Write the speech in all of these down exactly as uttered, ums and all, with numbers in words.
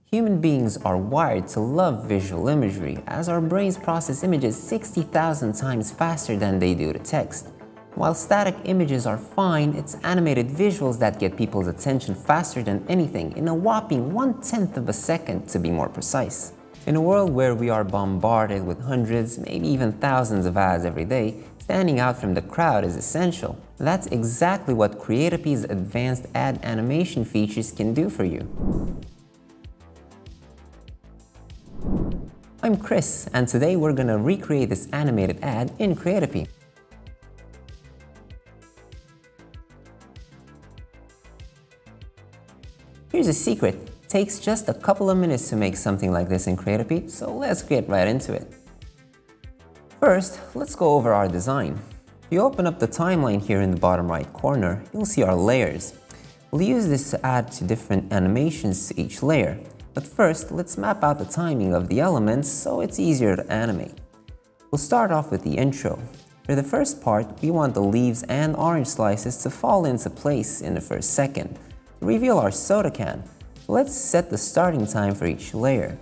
Human beings are wired to love visual imagery, as our brains process images sixty thousand times faster than they do to text. While static images are fine, it's animated visuals that get people's attention faster than anything, in a whopping one-tenth of a second to be more precise. In a world where we are bombarded with hundreds, maybe even thousands of ads every day, standing out from the crowd is essential. That's exactly what Creatopy's advanced ad animation features can do for you. I'm Chris, and today we're gonna recreate this animated ad in Creatopy. Here's a secret. It takes just a couple of minutes to make something like this in Creatopy, so let's get right into it. First, let's go over our design. If you open up the timeline here in the bottom right corner, you'll see our layers. We'll use this to add to different animations to each layer. But first, let's map out the timing of the elements so it's easier to animate. We'll start off with the intro. For the first part, we want the leaves and orange slices to fall into place in the first second. To reveal our soda can, let's set the starting time for each layer.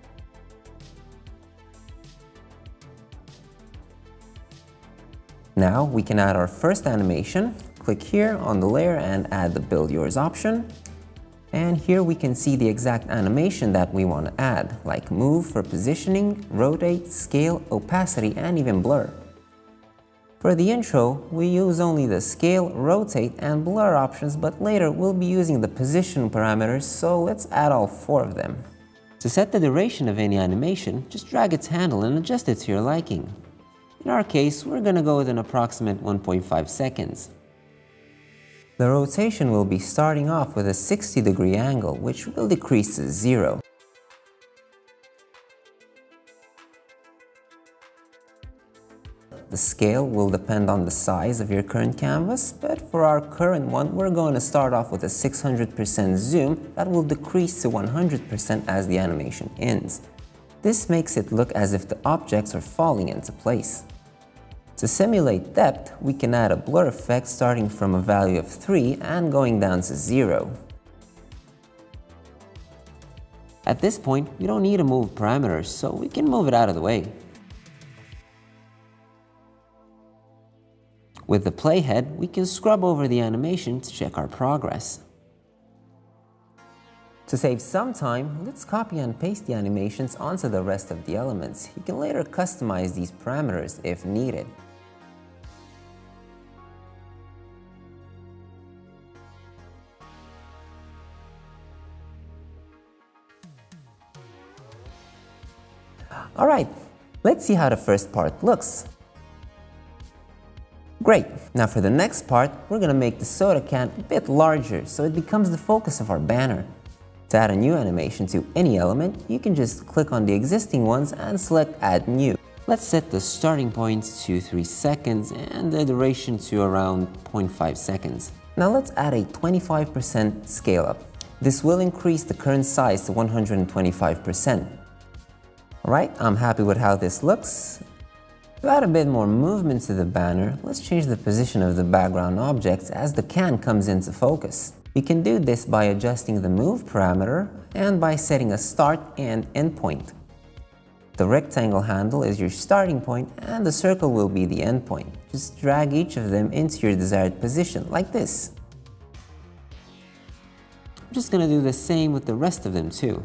Now we can add our first animation. Click here on the layer and add the Build Yours option. And here we can see the exact animation that we want to add, like move for positioning, rotate, scale, opacity, and even blur. For the intro, we use only the scale, rotate, and blur options, but later we'll be using the position parameters, so let's add all four of them. To set the duration of any animation, just drag its handle and adjust it to your liking. In our case, we're gonna go with an approximate one point five seconds. The rotation will be starting off with a sixty degree angle, which will decrease to zero. The scale will depend on the size of your current canvas, but for our current one, we're going to start off with a six hundred percent zoom that will decrease to one hundred percent as the animation ends. This makes it look as if the objects are falling into place. To simulate depth, we can add a blur effect starting from a value of three and going down to zero. At this point, we don't need to move parameters, so we can move it out of the way. With the playhead, we can scrub over the animation to check our progress. To save some time, let's copy and paste the animations onto the rest of the elements. You can later customize these parameters if needed. Alright, let's see how the first part looks. Great! Now for the next part, we're going to make the soda can a bit larger so it becomes the focus of our banner. To add a new animation to any element, you can just click on the existing ones and select Add New. Let's set the starting point to three seconds and the duration to around zero point five seconds. Now let's add a twenty-five percent scale up. This will increase the current size to one hundred twenty-five percent. Alright, I'm happy with how this looks. To add a bit more movement to the banner, let's change the position of the background objects as the can comes into focus. You can do this by adjusting the move parameter and by setting a start and end point. The rectangle handle is your starting point and the circle will be the end point. Just drag each of them into your desired position, like this. I'm just going to do the same with the rest of them too.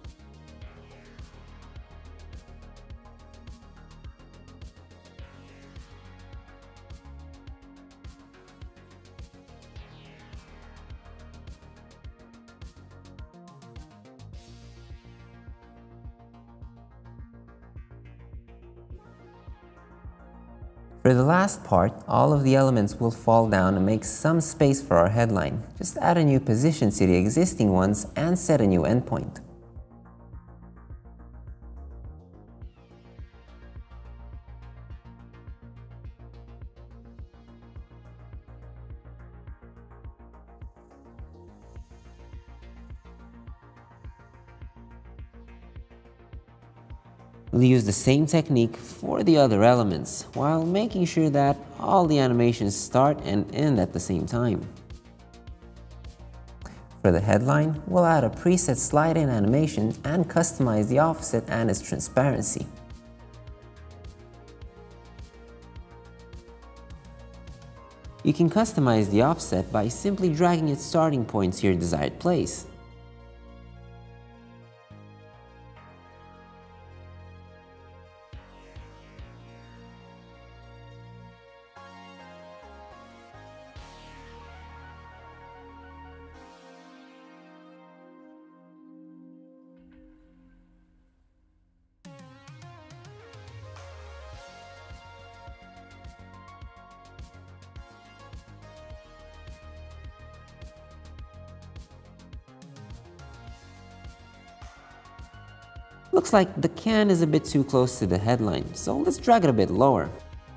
For the last part, all of the elements will fall down and make some space for our headline. Just add a new position to the existing ones and set a new endpoint. We'll use the same technique for the other elements, while making sure that all the animations start and end at the same time. For the headline, we'll add a preset slide-in animation and customize the offset and its transparency. You can customize the offset by simply dragging its starting point to your desired place. Looks like the can is a bit too close to the headline, so let's drag it a bit lower.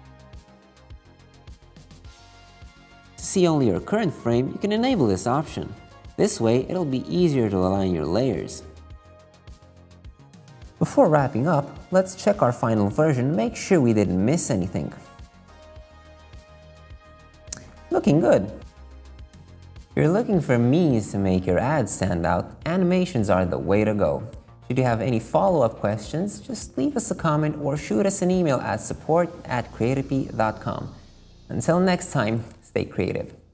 To see only your current frame, you can enable this option. This way, it'll be easier to align your layers. Before wrapping up, let's check our final version and make sure we didn't miss anything. Looking good. If you're looking for means to make your ad stand out, animations are the way to go. Should you have any follow-up questions, just leave us a comment or shoot us an email at support at creatopy dot com. Until next time, stay creative.